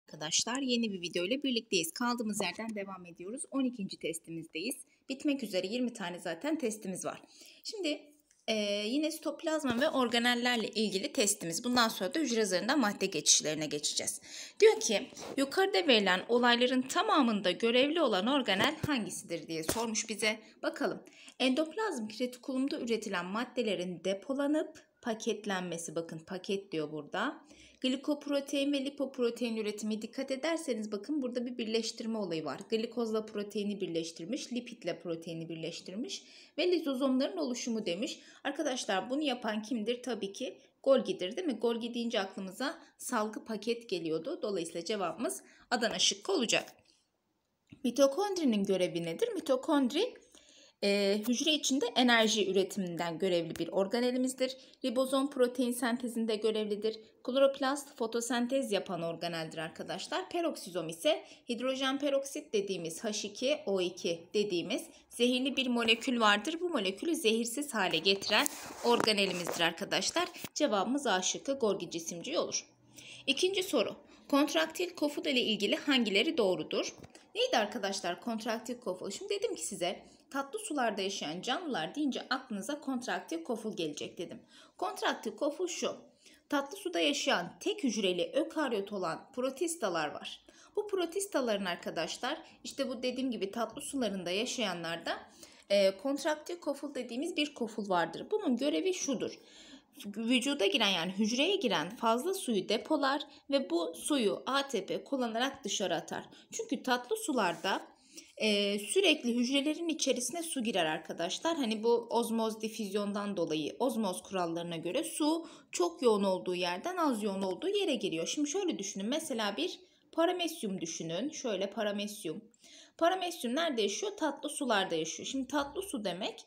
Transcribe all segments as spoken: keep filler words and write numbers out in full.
Arkadaşlar yeni bir video ile birlikteyiz. Kaldığımız yerden devam ediyoruz. on ikinci testimizdeyiz. Bitmek üzere yirmi tane zaten testimiz var. Şimdi e, yine sitoplazma ve organellerle ilgili testimiz. Bundan sonra da hücre zarından madde geçişlerine geçeceğiz. Diyor ki yukarıda verilen olayların tamamında görevli olan organel hangisidir diye sormuş bize. Bakalım. Endoplazmik retikulumda üretilen maddelerin depolanıp paketlenmesi, bakın paket diyor burada. Glikoprotein ve lipoprotein üretimi, dikkat ederseniz bakın burada bir birleştirme olayı var. Glikozla proteini birleştirmiş, lipidle proteini birleştirmiş ve lizozomların oluşumu demiş. Arkadaşlar bunu yapan kimdir? Tabii ki Golgi'dir, değil mi? Golgi deyince aklımıza salgı paket geliyordu. Dolayısıyla cevabımız Adana şıkkı olacak. Mitokondrinin görevi nedir? Mitokondri Ee, hücre içinde enerji üretiminden görevli bir organelimizdir. Ribozom protein sentezinde görevlidir. Kloroplast fotosentez yapan organeldir arkadaşlar. Peroksizom ise hidrojen peroksit dediğimiz H iki O iki dediğimiz zehirli bir molekül vardır. Bu molekülü zehirsiz hale getiren organelimizdir arkadaşlar. Cevabımız A şıkkı, Golgi cisimciği olur. İkinci soru. Kontraktil koful ile ilgili hangileri doğrudur? Neydi arkadaşlar kontraktil koful? Şimdi dedim ki size tatlı sularda yaşayan canlılar deyince aklınıza kontraktil koful gelecek dedim. Kontraktil koful şu. Tatlı suda yaşayan tek hücreli ökaryot olan protistalar var. Bu protistaların arkadaşlar işte bu dediğim gibi tatlı sularında yaşayanlarda e, kontraktil koful dediğimiz bir koful vardır. Bunun görevi şudur. Vücuda giren yani hücreye giren fazla suyu depolar ve bu suyu A T P kullanarak dışarı atar. Çünkü tatlı sularda e, sürekli hücrelerin içerisine su girer arkadaşlar. Hani bu ozmoz difüzyondan dolayı ozmoz kurallarına göre su çok yoğun olduğu yerden az yoğun olduğu yere giriyor. Şimdi şöyle düşünün, mesela bir paramesyum düşünün. Şöyle paramesyum. Paramesyum nerede yaşıyor? Tatlı sularda yaşıyor. Şimdi tatlı su demek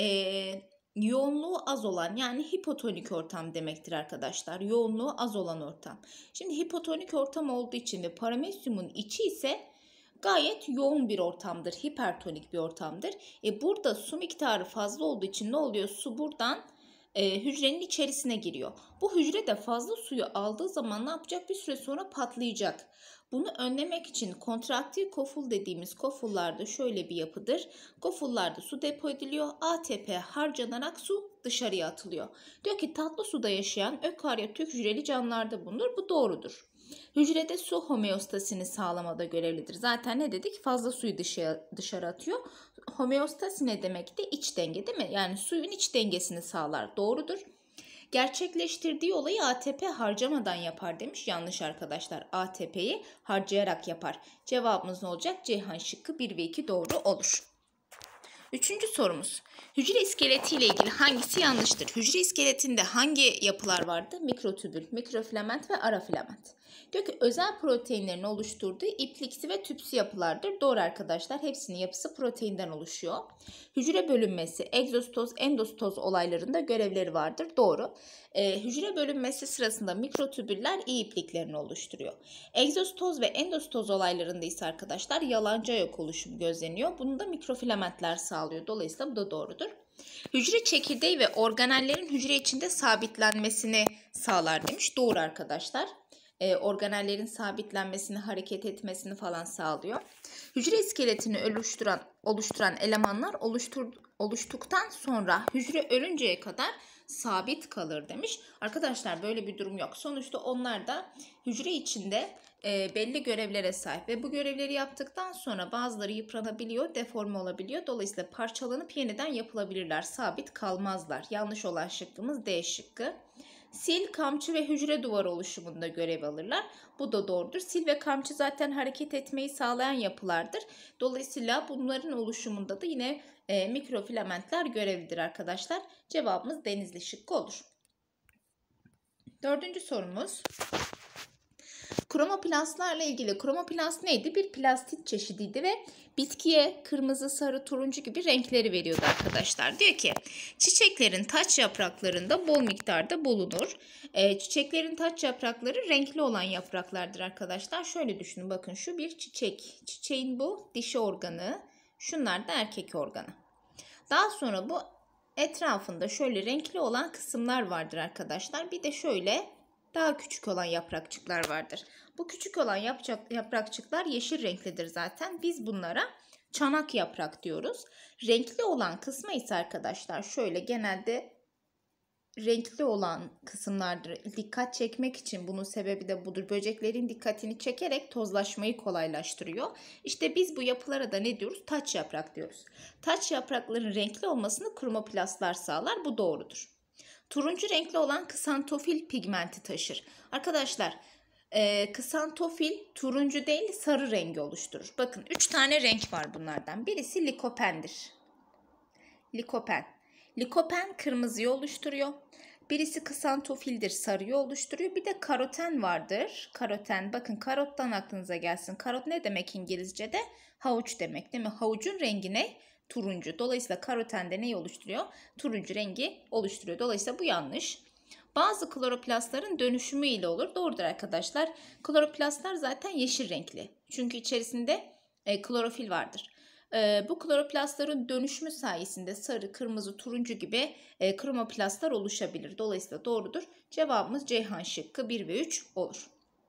eee yoğunluğu az olan yani hipotonik ortam demektir arkadaşlar. Yoğunluğu az olan ortam. Şimdi hipotonik ortam olduğu için ve paramesyumun içi ise gayet yoğun bir ortamdır. Hipertonik bir ortamdır. E burada su miktarı fazla olduğu için ne oluyor? Su buradan e, hücrenin içerisine giriyor. Bu hücre de fazla suyu aldığı zaman ne yapacak? Bir süre sonra patlayacak. Bunu önlemek için kontraktil koful dediğimiz kofullarda şöyle bir yapıdır. Kofullarda su depo ediliyor. A T P harcanarak su dışarıya atılıyor. Diyor ki tatlı suda yaşayan ökaryot hücreli canlılarda bulunur. Bu doğrudur. Hücrede su homeostasini sağlamada görevlidir. Zaten ne dedik? Fazla suyu dışarı, dışarı atıyor. Homeostasi ne demek de? İç denge, değil mi? Yani suyun iç dengesini sağlar. Doğrudur. Gerçekleştirdiği olayı A T P harcamadan yapar demiş. Yanlış arkadaşlar. A T P'yi harcayarak yapar. Cevabımız ne olacak? Ceyhan şıkkı bir ve iki doğru olur. Üçüncü sorumuz. Hücre iskeleti ile ilgili hangisi yanlıştır? Hücre iskeletinde hangi yapılar vardı? Mikrotübül, mikrofilament ve arafilament. Diyor ki özel proteinlerin oluşturduğu ipliksi ve tüpsü yapılardır. Doğru arkadaşlar. Hepsinin yapısı proteinden oluşuyor. Hücre bölünmesi, egzostoz, endostoz olaylarında görevleri vardır. Doğru. Ee, hücre bölünmesi sırasında mikrotübüller iyi ipliklerini oluşturuyor. Egzostoz ve endostoz olaylarında ise arkadaşlar yalancı ayak oluşumu gözleniyor. Bunu da mikrofilamentler sağlıyor. Dolayısıyla bu da doğrudur. Hücre çekirdeği ve organellerin hücre içinde sabitlenmesini sağlar demiş. Doğru arkadaşlar. E, organellerin sabitlenmesini, hareket etmesini falan sağlıyor. Hücre iskeletini oluşturan oluşturan elemanlar oluştur, oluştuktan sonra hücre ölünceye kadar sabit kalır demiş. Arkadaşlar böyle bir durum yok. Sonuçta onlar da hücre içinde e, belli görevlere sahip ve bu görevleri yaptıktan sonra bazıları yıpranabiliyor, deforme olabiliyor. Dolayısıyla parçalanıp yeniden yapılabilirler. Sabit kalmazlar. Yanlış olan şıkkımız D şıkkı. Sil, kamçı ve hücre duvarı oluşumunda görev alırlar. Bu da doğrudur. Sil ve kamçı zaten hareket etmeyi sağlayan yapılardır. Dolayısıyla bunların oluşumunda da yine e, mikrofilamentler görevlidir arkadaşlar. Cevabımız Denizli şıkkı olur. Dördüncü sorumuz. Kromoplastlarla ilgili. Kromoplast neydi? Bir plastit çeşidiydi ve bitkiye kırmızı, sarı, turuncu gibi renkleri veriyordu arkadaşlar. Diyor ki çiçeklerin taç yapraklarında bol miktarda bulunur. E, çiçeklerin taç yaprakları renkli olan yapraklardır arkadaşlar. Şöyle düşünün, bakın şu bir çiçek. Çiçeğin bu dişi organı. Şunlar da erkek organı. Daha sonra bu etrafında şöyle renkli olan kısımlar vardır arkadaşlar. Bir de şöyle daha küçük olan yaprakçıklar vardır. Bu küçük olan yapacak, yaprakçıklar yeşil renklidir zaten. Biz bunlara çanak yaprak diyoruz. Renkli olan kısmı ise arkadaşlar şöyle genelde renkli olan kısımlardır. Dikkat çekmek için bunun sebebi de budur. Böceklerin dikkatini çekerek tozlaşmayı kolaylaştırıyor. İşte biz bu yapılara da ne diyoruz? Taç yaprak diyoruz. Taç yaprakların renkli olmasını kromoplastlar sağlar. Bu doğrudur. Turuncu renkli olan kısantofil pigmenti taşır. Arkadaşlar e, kısantofil turuncu değil sarı rengi oluşturur. Bakın üç tane renk var bunlardan. Birisi likopendir. Likopen. Likopen kırmızıyı oluşturuyor. Birisi kısantofildir, sarıyı oluşturuyor. Bir de karoten vardır. Karoten, bakın karottan aklınıza gelsin. Karot ne demek İngilizce'de? Havuç demek değil mi? Havucun rengi ne? Turuncu. Dolayısıyla karoten de neyi oluşturuyor? Turuncu rengi oluşturuyor. Dolayısıyla bu yanlış. Bazı kloroplastların dönüşümü ile olur. Doğrudur arkadaşlar. Kloroplastlar zaten yeşil renkli. Çünkü içerisinde e, klorofil vardır. E, bu kloroplastların dönüşümü sayesinde sarı, kırmızı, turuncu gibi e, kromoplastlar oluşabilir. Dolayısıyla doğrudur. Cevabımız Ceyhan şıkkı bir ve üç olur.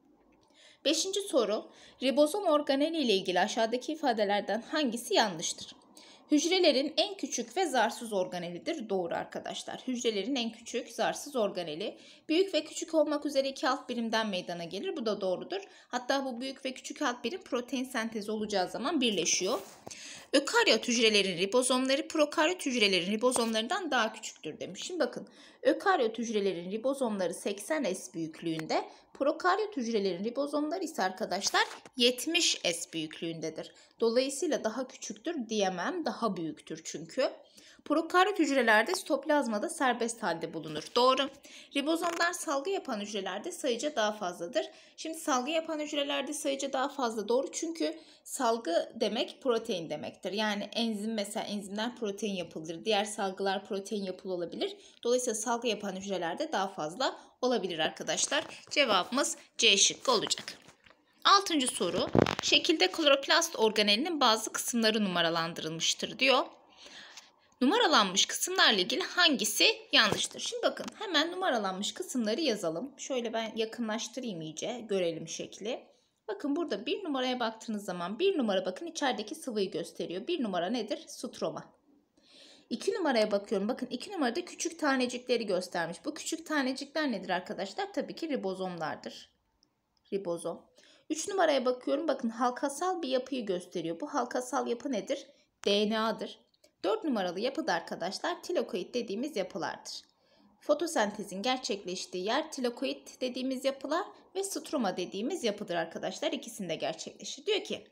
Beşinci soru. Ribozom organeli ile ilgili aşağıdaki ifadelerden hangisi yanlıştır? Hücrelerin en küçük ve zarsız organelidir. Doğru arkadaşlar. Hücrelerin en küçük, zarsız organeli. Büyük ve küçük olmak üzere iki alt birimden meydana gelir. Bu da doğrudur. Hatta bu büyük ve küçük alt birim protein sentezi olacağı zaman birleşiyor. Ökaryot hücrelerin ribozomları prokaryot hücrelerin ribozomlarından daha küçüktür demiş. Şimdi bakın ökaryot hücrelerin ribozomları seksen S büyüklüğünde, prokaryot hücrelerin ribozomları ise arkadaşlar yetmiş S büyüklüğündedir. Dolayısıyla daha küçüktür diyemem, daha büyüktür çünkü. Prokaryot hücrelerde sitoplazmada serbest halde bulunur. Doğru. Ribozomlar salgı yapan hücrelerde sayıca daha fazladır. Şimdi salgı yapan hücrelerde sayıca daha fazla doğru çünkü salgı demek protein demektir. Yani enzim mesela enzimler protein yapılıdır. Diğer salgılar protein yapılı olabilir. Dolayısıyla salgı yapan hücrelerde daha fazla olabilir arkadaşlar. Cevabımız C şıkkı olacak. Altıncı soru. Şekilde kloroplast organelinin bazı kısımları numaralandırılmıştır diyor. Numaralanmış kısımlarla ilgili hangisi yanlıştır? Şimdi bakın hemen numaralanmış kısımları yazalım. Şöyle ben yakınlaştırayım iyice görelim şekli. Bakın burada bir numaraya baktığınız zaman bir numara bakın içerideki sıvıyı gösteriyor. Bir numara nedir? Stroma. İki numaraya bakıyorum. Bakın iki numarada küçük tanecikleri göstermiş. Bu küçük tanecikler nedir arkadaşlar? Tabii ki ribozomlardır. Ribozom. Üç numaraya bakıyorum. Bakın halkasal bir yapıyı gösteriyor. Bu halkasal yapı nedir? D N A'dır. dört numaralı yapıda arkadaşlar tilakoid dediğimiz yapılardır. Fotosentezin gerçekleştiği yer tilakoid dediğimiz yapılar ve stroma dediğimiz yapıdır arkadaşlar. İkisinde gerçekleşir. Diyor ki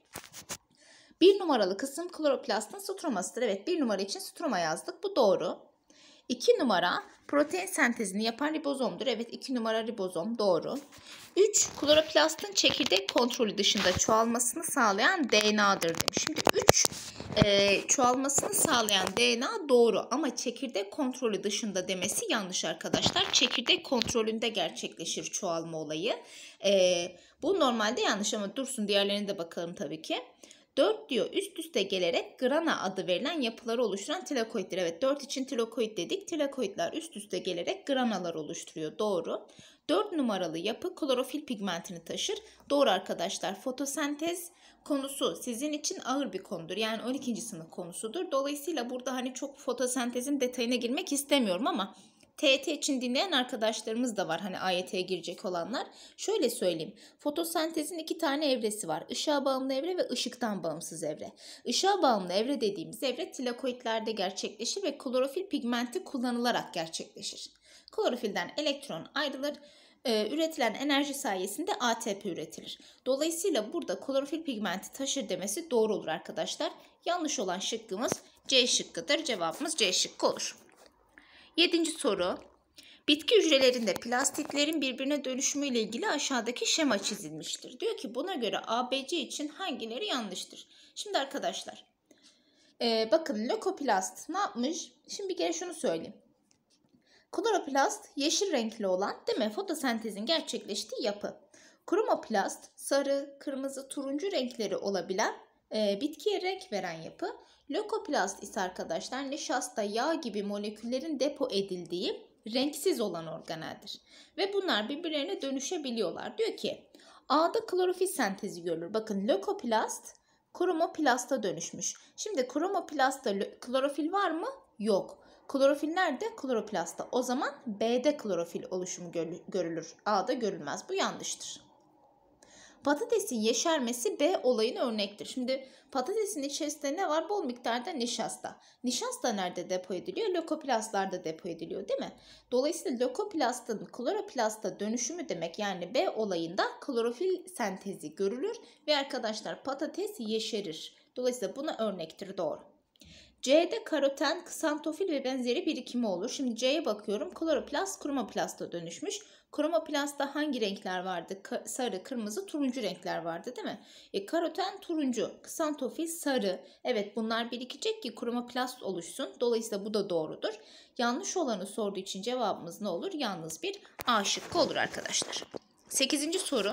bir numaralı kısım kloroplastın stromasıdır. Evet bir numara için stroma yazdık. Bu doğru. iki numara protein sentezini yapan ribozomdur. Evet iki numara ribozom doğru. üç kloroplastın çekirdek kontrolü dışında çoğalmasını sağlayan D N A'dır demiş. Şimdi üç e, çoğalmasını sağlayan D N A doğru ama çekirdek kontrolü dışında demesi yanlış arkadaşlar. Çekirdek kontrolünde gerçekleşir çoğalma olayı. E, bu normalde yanlış ama dursun diğerlerine de bakalım tabii ki. dört diyor üst üste gelerek grana adı verilen yapıları oluşturan tilakoiddir. Evet dört için tilakoid dedik. Tilakoidler üst üste gelerek granalar oluşturuyor. Doğru. dört numaralı yapı klorofil pigmentini taşır. Doğru arkadaşlar. Fotosentez konusu sizin için ağır bir konudur. Yani on ikinci sınıf konusudur. Dolayısıyla burada hani çok fotosentezin detayına girmek istemiyorum ama T Y T için dinleyen arkadaşlarımız da var. Hani A Y T'ye girecek olanlar. Şöyle söyleyeyim. Fotosentezin iki tane evresi var. Işığa bağımlı evre ve ışıktan bağımsız evre. Işığa bağımlı evre dediğimiz evre tilakoidlerde gerçekleşir ve klorofil pigmenti kullanılarak gerçekleşir. Klorofilden elektron ayrılır. Ee, üretilen enerji sayesinde A T P üretilir. Dolayısıyla burada klorofil pigmenti taşır demesi doğru olur arkadaşlar. Yanlış olan şıkkımız C şıkkıdır. Cevabımız C şıkkı olur. Yedinci soru. Bitki hücrelerinde plastitlerin birbirine dönüşümü ile ilgili aşağıdaki şema çizilmiştir. Diyor ki buna göre A B C için hangileri yanlıştır? Şimdi arkadaşlar e, bakın lökoplast ne yapmış? Şimdi bir kere şunu söyleyeyim. Kloroplast yeşil renkli olan değil mi? Fotosentezin gerçekleştiği yapı. Kromoplast sarı, kırmızı, turuncu renkleri olabilen e, bitkiye renk veren yapı. Lökoplast ise arkadaşlar nişasta, yağ gibi moleküllerin depo edildiği renksiz olan organeldir. Ve bunlar birbirlerine dönüşebiliyorlar. Diyor ki A'da klorofil sentezi görülür. Bakın lökoplast kromoplasta dönüşmüş. Şimdi kromoplastta klorofil var mı? Yok. Klorofil nerede? Kloroplastta. O zaman B'de klorofil oluşumu görülür. A'da görülmez. Bu yanlıştır. Patatesin yeşermesi B olayına örnektir. Şimdi patatesin içerisinde ne var? Bol miktarda nişasta. Nişasta nerede depo ediliyor? Lökoplastlarda depo ediliyor değil mi? Dolayısıyla lökoplastın kloroplasta dönüşümü demek, yani B olayında klorofil sentezi görülür ve arkadaşlar patates yeşerir. Dolayısıyla buna örnektir, doğru. C'de karoten, ksantofil ve benzeri birikimi olur. Şimdi C'ye bakıyorum. Kloroplast kromoplasta dönüşmüş. Kromoplastta hangi renkler vardı? Sarı, kırmızı, turuncu renkler vardı değil mi? E, karoten turuncu, ksantofil sarı. Evet, bunlar birikecek ki kromoplast oluşsun. Dolayısıyla bu da doğrudur. Yanlış olanı sorduğu için cevabımız ne olur? Yalnız bir A şıkkı olur arkadaşlar. sekizinci soru.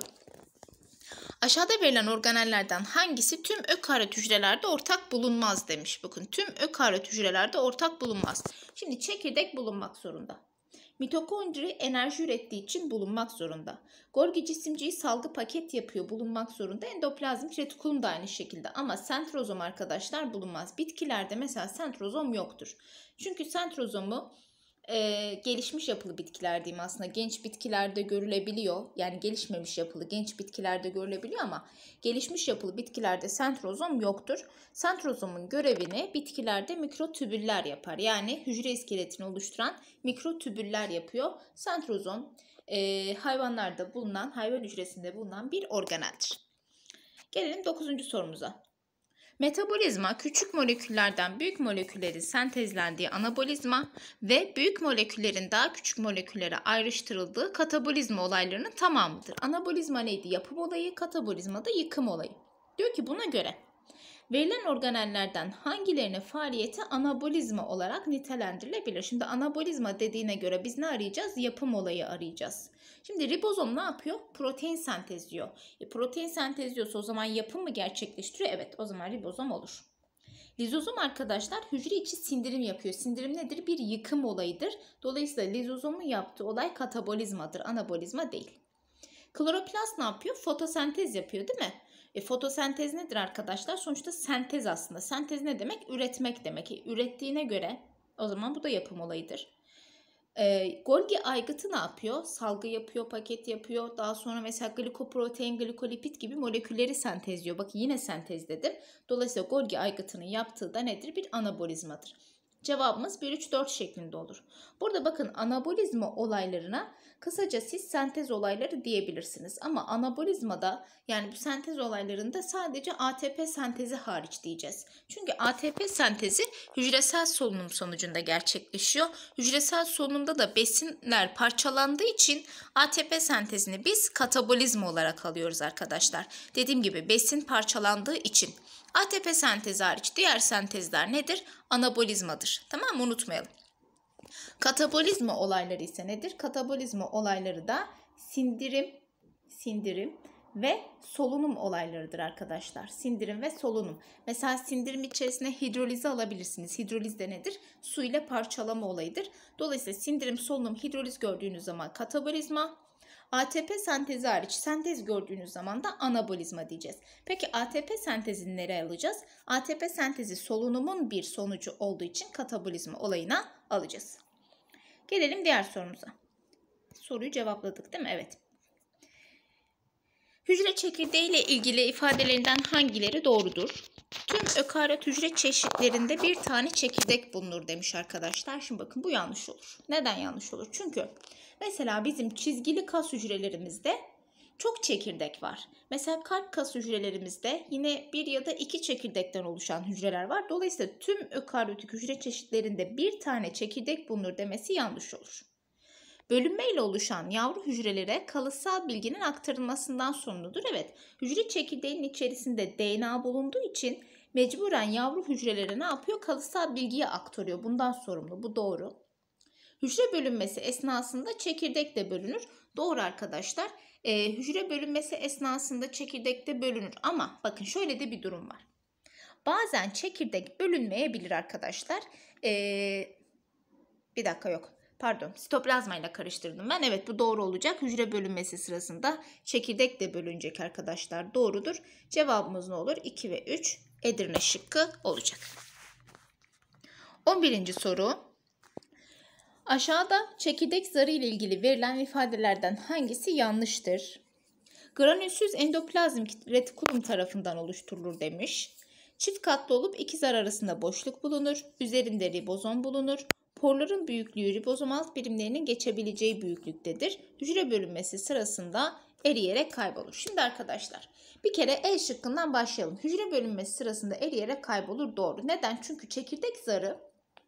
Aşağıda verilen organellerden hangisi tüm ökaryot hücrelerde ortak bulunmaz demiş. Bakın, tüm ökaryot hücrelerde ortak bulunmaz. Şimdi çekirdek bulunmak zorunda. Mitokondri enerji ürettiği için bulunmak zorunda. Golgi cisimciği salgı paket yapıyor, bulunmak zorunda. Endoplazmik retikulum da aynı şekilde. Ama sentrozom arkadaşlar bulunmaz. Bitkilerde mesela sentrozom yoktur. Çünkü sentrozomu e, gelişmiş yapılı bitkiler diyeyim aslında. Genç bitkilerde görülebiliyor. Yani gelişmemiş yapılı genç bitkilerde görülebiliyor ama gelişmiş yapılı bitkilerde sentrozom yoktur. Sentrozomun görevini bitkilerde mikrotübüller yapar. Yani hücre iskeletini oluşturan mikrotübüller yapıyor. Sentrozom e, hayvanlarda bulunan, hayvan hücresinde bulunan bir organeldir. Gelelim dokuzuncu sorumuza. Metabolizma, küçük moleküllerden büyük moleküllerin sentezlendiği anabolizma ve büyük moleküllerin daha küçük moleküllere ayrıştırıldığı katabolizma olaylarının tamamıdır. Anabolizma neydi? Yapım olayı, katabolizma da yıkım olayı. Diyor ki buna göre verilen organellerden hangilerinin faaliyeti anabolizma olarak nitelendirilebilir? Şimdi anabolizma dediğine göre biz ne arayacağız? Yapım olayı arayacağız. Şimdi ribozom ne yapıyor? Protein sentezliyor. E, protein sentezliyorsa o zaman yapım mı gerçekleştiriyor? Evet, o zaman ribozom olur. Lizozom arkadaşlar hücre içi sindirim yapıyor. Sindirim nedir? Bir yıkım olayıdır. Dolayısıyla lizozomun yaptığı olay katabolizmadır, anabolizma değil. Kloroplast ne yapıyor? Fotosentez yapıyor değil mi? E, fotosentez nedir arkadaşlar? Sonuçta sentez aslında. Sentez ne demek? Üretmek demek. E, ürettiğine göre o zaman bu da yapım olayıdır. E, Golgi aygıtı ne yapıyor? Salgı yapıyor, paket yapıyor. Daha sonra mesela glikoprotein, glikolipid gibi molekülleri sentezliyor. Bakın yine sentezdedir. Dolayısıyla Golgi aygıtının yaptığı da nedir? Bir anabolizmadır. Cevabımız bir, üç, dört şeklinde olur. Burada bakın anabolizma olaylarına kısaca siz sentez olayları diyebilirsiniz. Ama anabolizmada, yani bu sentez olaylarında sadece A T P sentezi hariç diyeceğiz. Çünkü A T P sentezi hücresel solunum sonucunda gerçekleşiyor. Hücresel solunumda da besinler parçalandığı için A T P sentezini biz katabolizma olarak alıyoruz arkadaşlar. Dediğim gibi besin parçalandığı için. A T P sentezi hariç diğer sentezler nedir? Anabolizmadır. Tamam mı? Unutmayalım. Katabolizma olayları ise nedir? Katabolizma olayları da sindirim, sindirim ve solunum olaylarıdır arkadaşlar. Sindirim ve solunum. Mesela sindirim içerisine hidrolizi alabilirsiniz. Hidroliz de nedir? Su ile parçalama olayıdır. Dolayısıyla sindirim, solunum, hidroliz gördüğünüz zaman katabolizma. A T P sentezi hariç sentez gördüğünüz zaman da anabolizma diyeceğiz. Peki A T P sentezini nereye alacağız? A T P sentezi solunumun bir sonucu olduğu için katabolizma olayına alacağız. Gelelim diğer sorumuza. Soruyu cevapladık değil mi? Evet. Hücre çekirdeği ile ilgili ifadelerinden hangileri doğrudur? Tüm ökaryot hücre çeşitlerinde bir tane çekirdek bulunur demiş arkadaşlar. Şimdi bakın, bu yanlış olur. Neden yanlış olur? Çünkü mesela bizim çizgili kas hücrelerimizde çok çekirdek var. Mesela kalp kas hücrelerimizde yine bir ya da iki çekirdekten oluşan hücreler var. Dolayısıyla tüm ökaryotik hücre çeşitlerinde bir tane çekirdek bulunur demesi yanlış olur. Bölünmeyle oluşan yavru hücrelere kalıtsal bilginin aktarılmasından sorumludur. Evet, hücre çekirdeğinin içerisinde D N A bulunduğu için mecburen yavru hücrelere ne yapıyor? Kalıtsal bilgiyi aktarıyor. Bundan sorumlu. Bu doğru. Hücre bölünmesi esnasında çekirdek de bölünür. Doğru arkadaşlar. Ee, hücre bölünmesi esnasında çekirdek de bölünür. Ama bakın, şöyle de bir durum var. Bazen çekirdek bölünmeyebilir arkadaşlar. Ee, bir dakika yok. Pardon, sitoplazma ile karıştırdım ben. Evet, bu doğru olacak. Hücre bölünmesi sırasında çekirdek de bölünecek arkadaşlar. Doğrudur. Cevabımız ne olur? iki ve üç Edirne şıkkı olacak. on birinci soru. Aşağıda çekirdek zarı ile ilgili verilen ifadelerden hangisi yanlıştır? Granülsüz endoplazmik retikulum tarafından oluşturulur demiş. Çift katlı olup iki zar arasında boşluk bulunur. Üzerinde ribozom bulunur. Porların büyüklüğü ribozom alt birimlerinin geçebileceği büyüklüktedir. Hücre bölünmesi sırasında eriyerek kaybolur. Şimdi arkadaşlar bir kere E şıkkından başlayalım. Hücre bölünmesi sırasında eriyerek kaybolur, doğru. Neden? Çünkü çekirdek zarı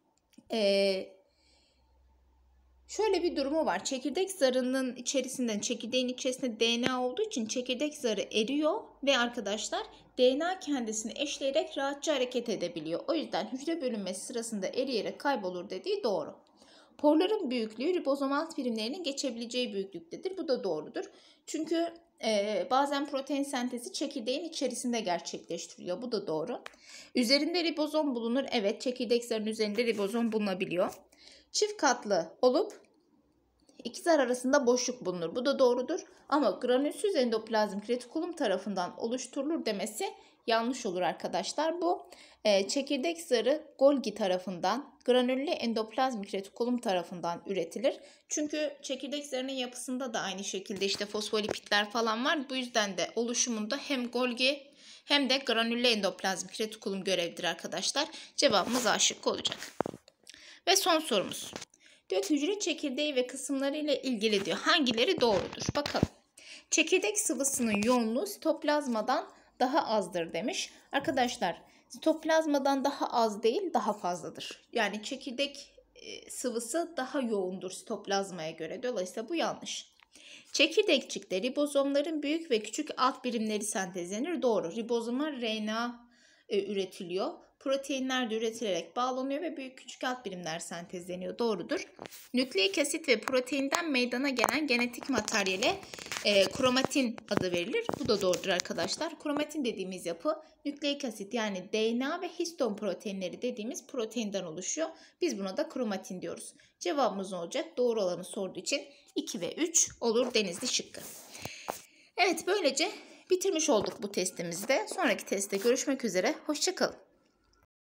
ee, şöyle bir durumu var. Çekirdek zarının içerisinden, çekirdeğin içerisinde D N A olduğu için çekirdek zarı eriyor ve arkadaşlar D N A kendisini eşleyerek rahatça hareket edebiliyor. O yüzden hücre bölünmesi sırasında eriyerek kaybolur dediği doğru. Porların büyüklüğü ribozom alt birimlerinin geçebileceği büyüklüktedir. Bu da doğrudur. Çünkü e, bazen protein sentezi çekirdeğin içerisinde gerçekleştiriliyor. Bu da doğru. Üzerinde ribozom bulunur. Evet, çekirdek zarının üzerinde ribozom bulunabiliyor. Çift katlı olup iki zar arasında boşluk bulunur. Bu da doğrudur. Ama granülsüz endoplazmik retikulum tarafından oluşturulur demesi yanlış olur arkadaşlar. Bu e, çekirdek zarı Golgi tarafından, granüllü endoplazmik retikulum tarafından üretilir. Çünkü çekirdek zarının yapısında da aynı şekilde işte fosfolipitler falan var. Bu yüzden de oluşumunda hem Golgi hem de granüllü endoplazmik retikulum görevlidir arkadaşlar. Cevabımız A şıkkı olacak. Ve son sorumuz. Diyor ki hücre çekirdeği ve kısımları ile ilgili diyor. Hangileri doğrudur? Bakalım. Çekirdek sıvısının yoğunluğu sitoplazmadan daha azdır demiş. Arkadaşlar sitoplazmadan daha az değil, daha fazladır. Yani çekirdek sıvısı daha yoğundur sitoplazmaya göre. Dolayısıyla bu yanlış. Çekirdekçikte ribozomların büyük ve küçük alt birimleri sentezlenir. Doğru. Ribozoma R N A e, üretiliyor. Proteinler de üretilerek bağlanıyor ve büyük küçük alt birimler sentezleniyor. Doğrudur. Nükleik asit ve proteinden meydana gelen genetik materyale e, kromatin adı verilir. Bu da doğrudur arkadaşlar. Kromatin dediğimiz yapı nükleik asit yani D N A ve histon proteinleri dediğimiz proteinden oluşuyor. Biz buna da kromatin diyoruz. Cevabımız ne olacak? Doğru olanı sorduğu için iki ve üç olur Denizli şıkkı. Evet, böylece bitirmiş olduk bu testimizi de. Sonraki testte görüşmek üzere. Hoşça kalın.